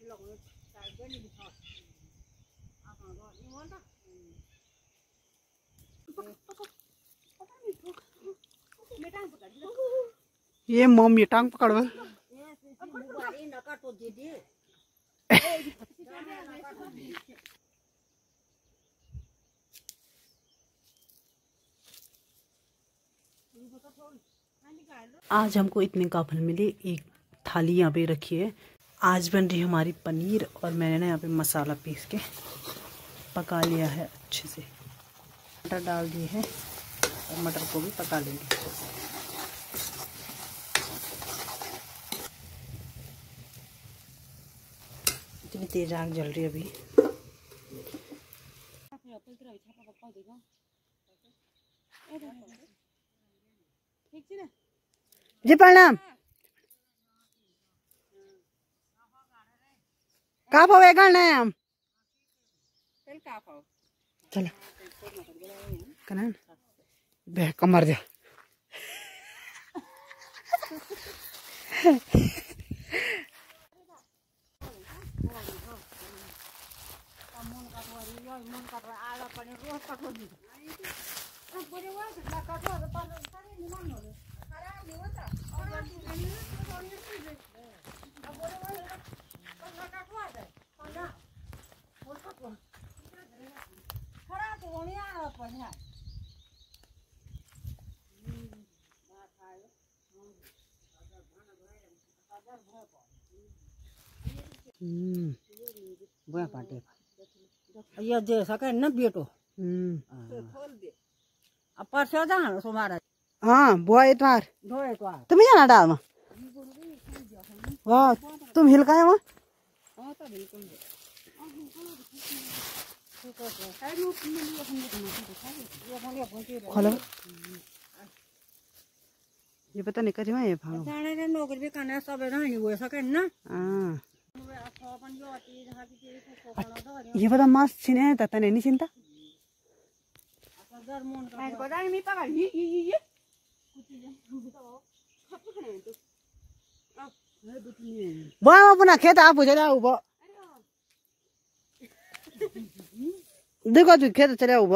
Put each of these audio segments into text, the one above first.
ये मम ये टांग पकड़ आज हमको इतने का फल मिले। एक थाली यहाँ पे रखी है। आज बन रही है हमारी पनीर और मैंने ना यहाँ पे मसाला पीस के पका लिया है अच्छे से। मटर डाल दिए हैं और मटर को भी पका लेंगे। इतनी तेज आग जल रही है अभी। जी प्रणाम। का भाव है गाना है हम चलो कना बे कमर जा ये दे सके न बेटो अब परसों जाना तुम्हारा हाँ बुआ इतवार धोए तो तुम जाना डाल में वाह तुम हिलका है वहाँ खोलो ये पता नहीं करी मैं ये भाव जाने ने नौकरी भी करने सब नहीं हुए सके ना हाँ ये पता मास छिने तता नहीं चिंता बुआ अपना खेत आप चले आओ देखो तू खेत चले आओ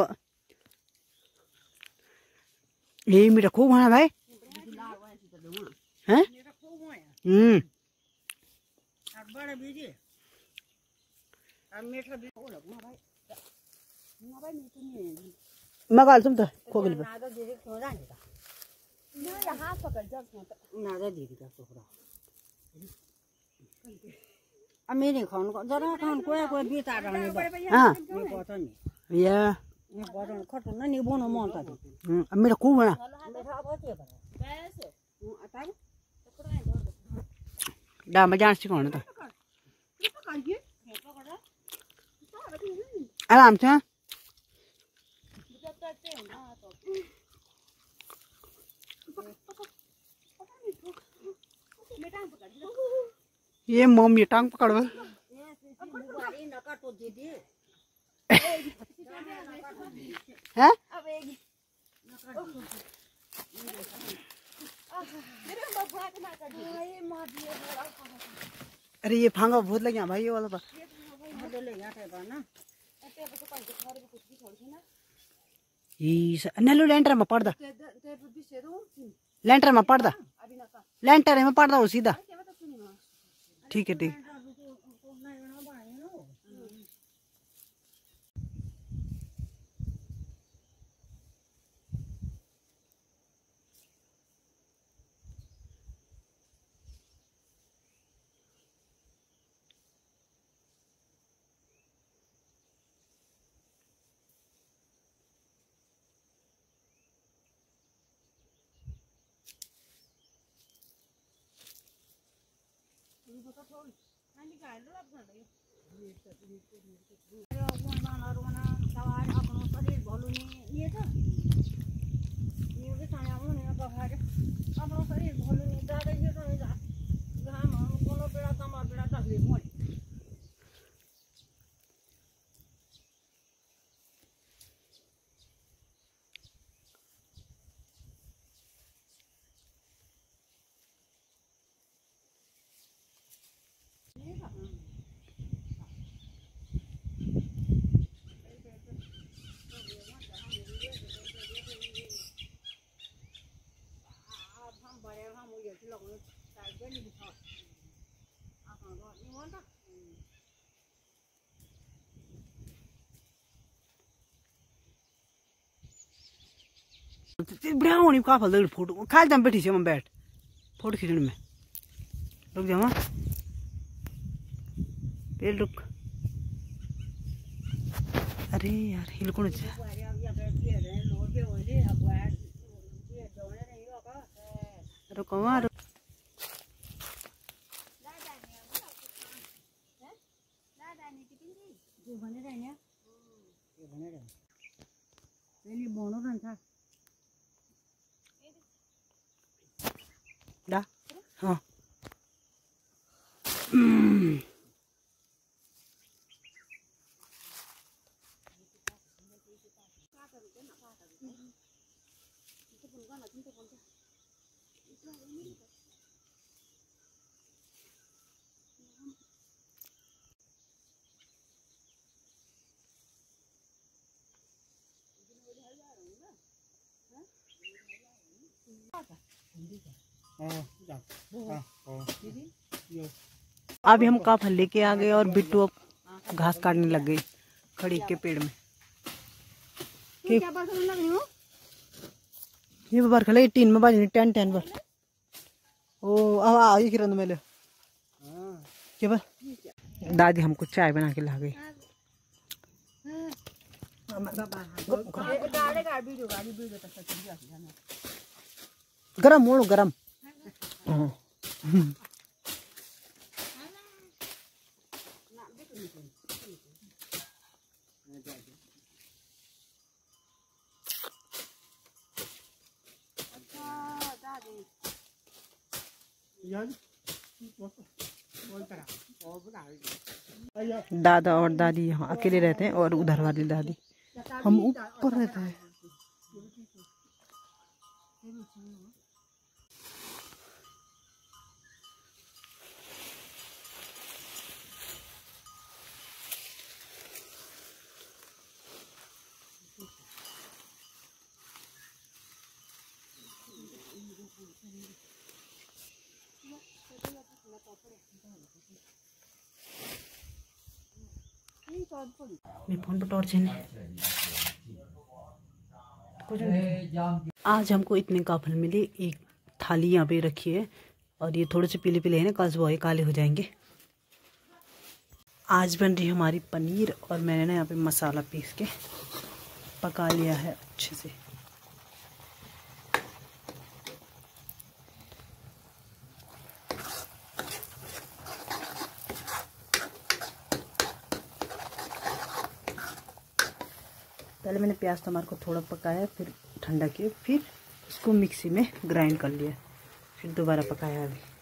ये मेरा खूब है भाई हैं बड़े बीजी अब मीठा भी हो लगना भाई ना भाई मीठा नहीं मगाल तुम तो खोगल पे नादा दीदी क्यों जाने का ये हाथ पकड़ जा नादा दीदी का छोकरा अब मेरे खान को जरा खान कोई बीता रहने दो हां ये पता नहीं ये बड़न खटो ना नहीं बोनो मानता अब मेरा खूब है मीठा बचे बस आता डा मजान सिखाना तो आराम से ये मम ये टांग पकड़ है अरे ये फांगा बहुत लगे भाई ये वाला नलू लेंटर में पड़ लेंटर में पड़ लेंटर में पड़ सीधा ठीक है ठीक बढ़िया होनी का फल फोटो खाली दम बैठी से बैठ फोटो खींचने में रुक जा फिर रुक। अरे यार हिल कौन रुक रुक दा हाँ अभी हम का फल लेके आ गए और बिट्टू अब घास काटने लग गई खड़ी के पेड़ में। ये बार खले 3 में बाजी 10 बार ओ अब आई किरण मेले के बार दादी हमको चाय बना के ला गई। गरम मोड़ो गरम दादा और दादी यहाँ अकेले रहते हैं और उधर वाली दादी हम ऊपर रहते हैं। मैं फोन पर टॉर्च है आज हमको इतने का फल मिले। एक थाली यहाँ पे रखी है और ये थोड़े से पीले पीले हैं ना, कल सुबह काले हो जाएंगे। आज बन रही हमारी पनीर और मैंने ना यहाँ पे मसाला पीस के पका लिया है अच्छे से। पहले मैंने प्याज टमाटर को थोड़ा पकाया, फिर ठंडा किया, फिर उसको मिक्सी में ग्राइंड कर लिया, फिर दोबारा पकाया।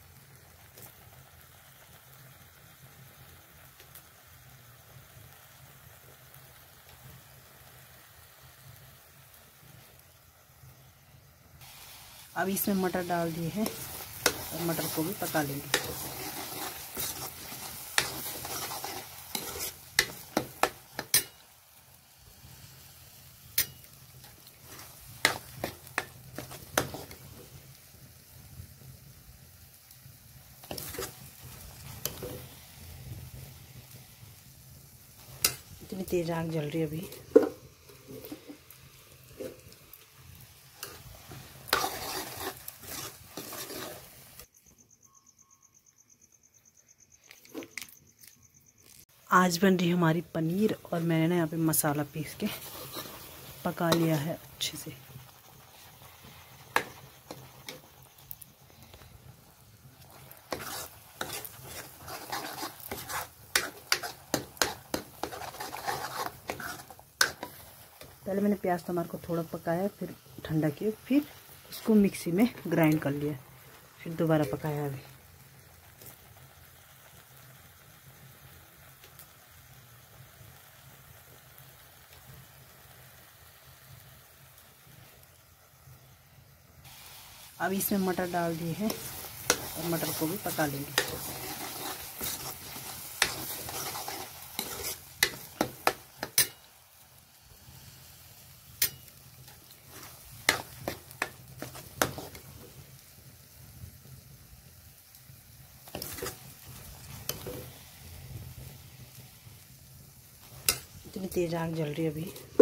अब इसमें मटर डाल दिए हैं और मटर को भी पका लेंगे। इतनी तेज आग जल रही है अभी। आज बन रही हमारी पनीर और मैंने ना यहाँ पे मसाला पीस के पका लिया है अच्छे से। पहले मैंने प्याज टमाटर को थोड़ा पकाया, फिर ठंडा किया, फिर उसको मिक्सी में ग्राइंड कर लिया, फिर दोबारा पकाया। अभी अब इसमें मटर डाल दिए हैं और मटर को भी पका लेंगे। इतनी तेज आग जल रही है अभी।